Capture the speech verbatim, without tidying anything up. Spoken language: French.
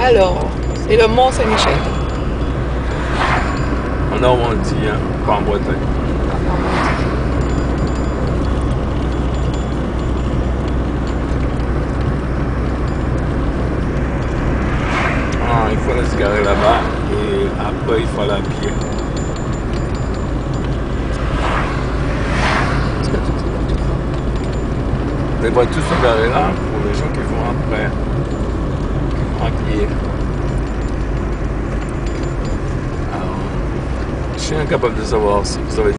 Alors, c'est le Mont-Saint-Michel. En Normandie, hein, pas en Bretagne. Ah, il faut aller se garer là-bas et après il faut aller à pied. Les voitures sont garées là pour les gens qui vont après, qui vont à pied. Alors, je suis incapable de savoir si vous avez